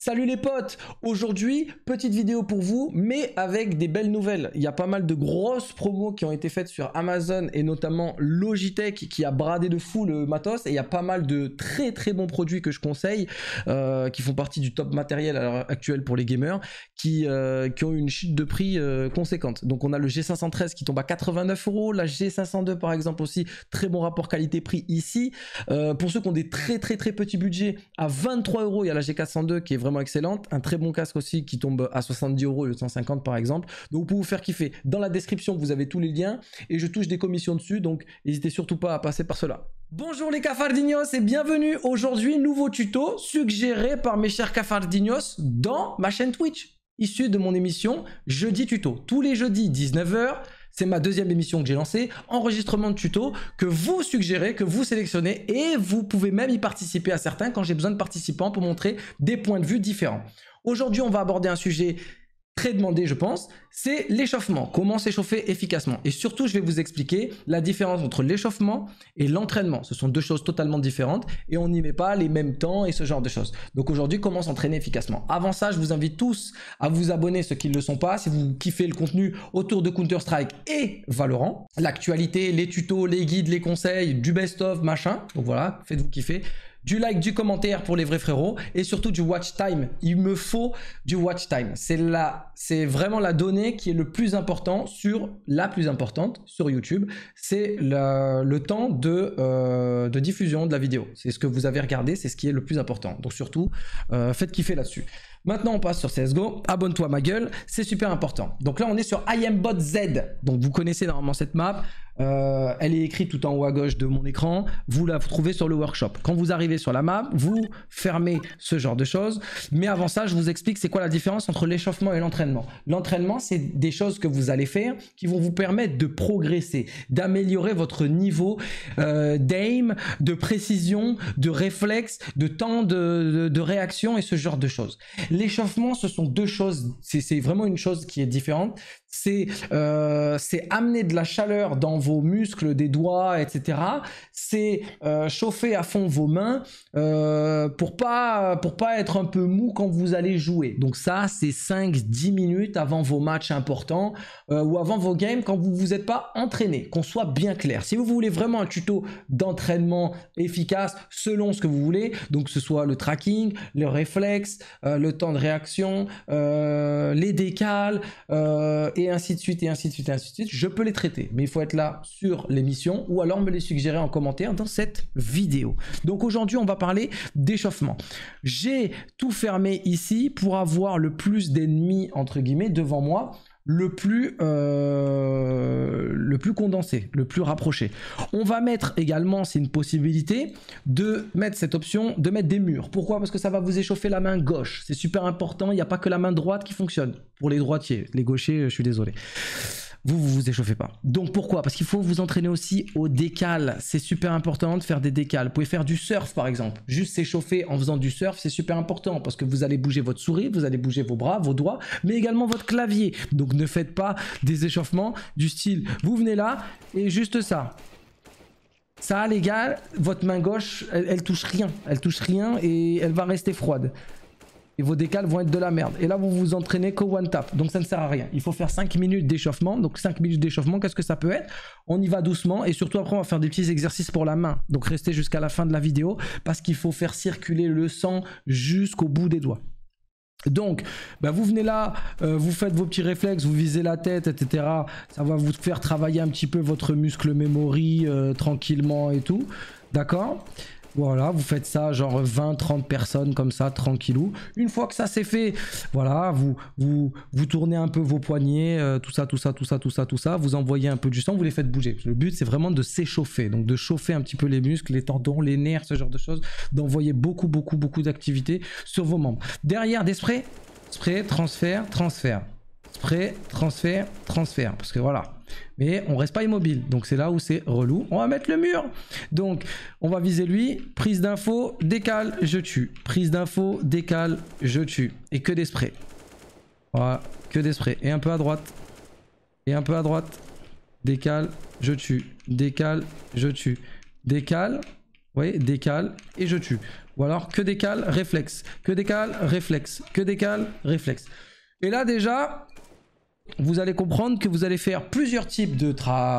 Salut les potes, aujourd'hui petite vidéo pour vous mais avec des belles nouvelles. Il y a pas mal de grosses promos qui ont été faites sur Amazon et notamment Logitech qui a bradé de fou le matos et il y a pas mal de très bons produits que je conseille qui font partie du top matériel à l'heure actuelle pour les gamers qui ont une chute de prix conséquente. Donc on a le G513 qui tombe à 89 €, la G502 par exemple aussi, très bon rapport qualité-prix ici. Pour ceux qui ont des très petits budgets, à 23 €, il y a la G402 qui est vraiment excellente, un très bon casque aussi qui tombe à 70 € au lieu de 150 par exemple. Donc pour vous faire kiffer, dans la description vous avez tous les liens et je touche des commissions dessus, donc n'hésitez surtout pas à passer par cela. Bonjour les cafardignos et bienvenue. Aujourd'hui nouveau tuto suggéré par mes chers cafardignos dans ma chaîne Twitch, issu de mon émission Jeudi Tuto. Tous les jeudis 19 h, c'est ma deuxième émission que j'ai lancée, enregistrement de tuto que vous suggérez, que vous sélectionnez et vous pouvez même y participer à certains quand j'ai besoin de participants pour montrer des points de vue différents. Aujourd'hui, on va aborder un sujet très demandé, je pense, c'est l'échauffement. Comment s'échauffer efficacement. Et surtout, je vais vous expliquer la différence entre l'échauffement et l'entraînement. Ce sont deux choses totalement différentes et on n'y met pas les mêmes temps et ce genre de choses. Donc aujourd'hui, comment s'entraîner efficacement. Avant ça, je vous invite tous à vous abonner, ceux qui ne le sont pas, si vous kiffez le contenu autour de Counter-Strike et Valorant. L'actualité, les tutos, les guides, les conseils, du best-of, machin. Donc voilà, faites-vous kiffer. Du like, du commentaire pour les vrais frérots et surtout du watch time. Il me faut du watch time. C'est vraiment la donnée qui est le plus important la plus importante sur YouTube. C'est le temps de diffusion de la vidéo. C'est ce que vous avez regardé, c'est ce qui est le plus important. Donc surtout, faites kiffer là-dessus. Maintenant, on passe sur CSGO. Abonne-toi ma gueule, c'est super important. Donc là, on est sur IamBot Z. Donc vous connaissez normalement cette map. Elle est écrite tout en haut à gauche de mon écran. Vous la trouvez sur le workshop. Quand vous arrivez sur la map, vous fermez ce genre de choses. Mais avant ça, je vous explique c'est quoi la différence entre l'échauffement et l'entraînement. L'entraînement, c'est des choses que vous allez faire qui vont vous permettre de progresser, d'améliorer votre niveau d'aim, de précision, de réflexe, de temps de réaction et ce genre de choses. L'échauffement, ce sont deux choses. C'est vraiment une chose qui est différente. C'est amener de la chaleur dans vos muscles des doigts, etc. C'est chauffer à fond vos mains pour pas être un peu mou quand vous allez jouer. Donc ça, c'est 5-10 minutes avant vos matchs importants ou avant vos games quand vous vous êtes pas entraîné, qu'on soit bien clair. Si vous voulez vraiment un tuto d'entraînement efficace selon ce que vous voulez, donc que ce soit le tracking, le réflexe, le temps de réaction, les décales et ainsi de suite, je peux les traiter. Mais il faut être là sur l'émission ou alors me les suggérer en commentaire dans cette vidéo. Donc aujourd'hui, on va parler d'échauffement. J'ai tout fermé ici pour avoir le plus d'ennemis, entre guillemets, devant moi, le plus condensé, le plus rapproché. On va mettre également, c'est une possibilité, de mettre cette option, de mettre des murs. Pourquoi? Parce que ça va vous échauffer la main gauche. C'est super important, il n'y a pas que la main droite qui fonctionne. Pour les droitiers, les gauchers, je suis désolé. Vous échauffez pas. Donc pourquoi? Parce qu'il faut vous entraîner aussi au décal. C'est super important de faire des décals. Vous pouvez faire du surf par exemple. Juste s'échauffer en faisant du surf, c'est super important parce que vous allez bouger votre souris, vous allez bouger vos bras, vos doigts, mais également votre clavier. Donc ne faites pas des échauffements du style, vous venez là et juste ça. Ça les gars, votre main gauche, elle touche rien. Elle touche rien et elle va rester froide. Et vos décals vont être de la merde. Et là, vous vous entraînez qu'au one tap. Donc, ça ne sert à rien. Il faut faire 5 minutes d'échauffement. Donc, 5 minutes d'échauffement, qu'est-ce que ça peut être? On y va doucement. Et surtout, après, on va faire des petits exercices pour la main. Donc, restez jusqu'à la fin de la vidéo parce qu'il faut faire circuler le sang jusqu'au bout des doigts. Donc, vous venez là, vous faites vos petits réflexes, vous visez la tête, etc. Ça va vous faire travailler un petit peu votre muscle memory tranquillement et tout. D'accord ? Voilà, vous faites ça genre 20-30 personnes comme ça, tranquillou. Une fois que ça c'est fait, voilà, vous tournez un peu vos poignets, tout ça, vous envoyez un peu du sang, vous les faites bouger. Le but c'est vraiment de s'échauffer, donc de chauffer un petit peu les muscles, les tendons, les nerfs, ce genre de choses, d'envoyer beaucoup d'activités sur vos membres. Derrière des sprays, transfert, spray, transfert, parce que voilà. Mais on reste pas immobile, donc c'est là où c'est relou. On va mettre le mur. Donc on va viser lui, prise d'info, décale, je tue. Prise d'info, décale, je tue. Et que des sprays. Voilà, que des sprays. Et un peu à droite. Et un peu à droite. Décale, je tue. Décale, je tue. Décale, oui, décale et je tue. Ou alors que décale, réflexe, que décale, réflexe, que décale, réflexe. Et là déjà, vous allez comprendre que vous allez faire plusieurs types de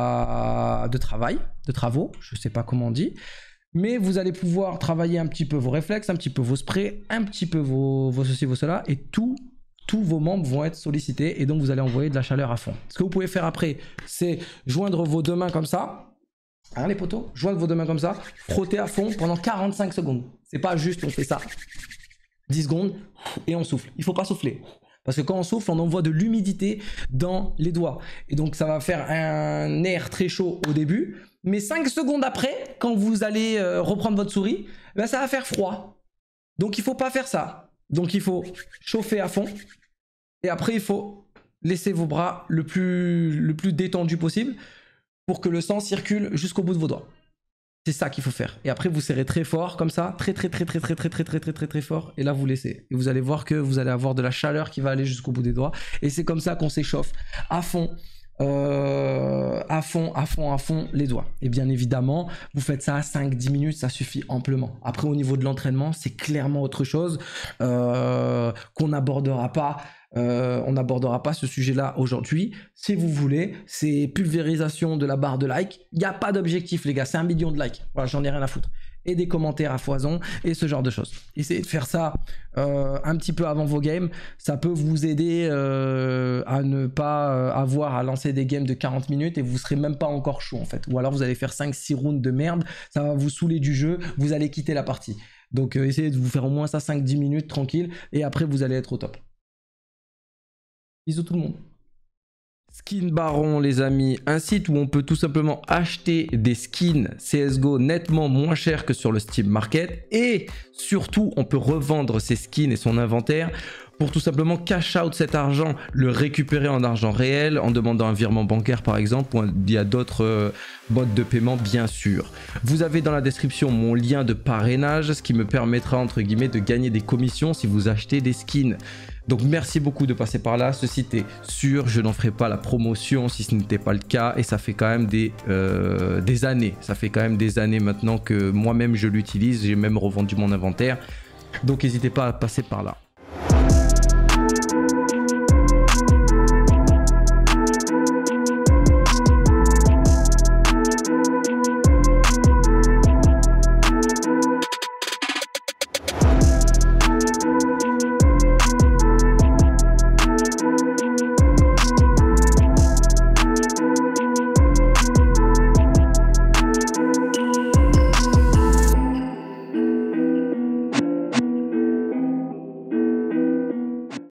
travaux, je sais pas comment on dit. Mais vous allez pouvoir travailler un petit peu vos réflexes, un petit peu vos sprays, un petit peu vos ceci, vos cela, et tous vos membres vont être sollicités, et donc vous allez envoyer de la chaleur à fond. Ce que vous pouvez faire après, c'est joindre vos deux mains comme ça, hein les potos, joindre vos deux mains comme ça, frotter à fond pendant 45 secondes. C'est pas juste on fait ça, 10 secondes, et on souffle. Il faut pas souffler. Parce que quand on souffle, on envoie de l'humidité dans les doigts. Et donc, ça va faire un air très chaud au début. Mais 5 secondes après, quand vous allez reprendre votre souris, ben, ça va faire froid. Donc, il ne faut pas faire ça. Donc, il faut chauffer à fond. Et après, il faut laisser vos bras le plus détendu possible pour que le sang circule jusqu'au bout de vos doigts. C'est ça qu'il faut faire. Et après, vous serrez très fort, comme ça, très fort. Et là, vous laissez. Et vous allez voir que vous allez avoir de la chaleur qui va aller jusqu'au bout des doigts. Et c'est comme ça qu'on s'échauffe à fond, les doigts. Et bien évidemment, vous faites ça à 5-10 minutes, ça suffit amplement. Après, au niveau de l'entraînement, c'est clairement autre chose qu'on n'abordera pas. On n'abordera pas ce sujet-là aujourd'hui. Si vous voulez, c'est pulvérisation de la barre de like. Il n'y a pas d'objectif, les gars. C'est 1 million de likes. Voilà, j'en ai rien à foutre. Et des commentaires à foison et ce genre de choses. Essayez de faire ça un petit peu avant vos games. Ça peut vous aider à ne pas avoir à lancer des games de 40 minutes et vous serez même pas encore chaud en fait. Ou alors vous allez faire 5-6 rounds de merde. Ça va vous saouler du jeu. Vous allez quitter la partie. Donc essayez de vous faire au moins ça 5-10 minutes tranquille. Et après vous allez être au top. Bisous tout le monde. Skin Baron les amis, un site où on peut tout simplement acheter des skins CSGO nettement moins cher que sur le Steam Market. Et surtout on peut revendre ses skins et son inventaire pour tout simplement cash out cet argent, le récupérer en argent réel en demandant un virement bancaire par exemple, ou il y a d'autres modes de paiement bien sûr. Vous avez dans la description mon lien de parrainage, ce qui me permettra entre guillemets de gagner des commissions si vous achetez des skins. Donc merci beaucoup de passer par là, ce site est sûr, je n'en ferai pas la promotion si ce n'était pas le cas et ça fait quand même des années, maintenant que moi-même je l'utilise, j'ai même revendu mon inventaire, donc n'hésitez pas à passer par là.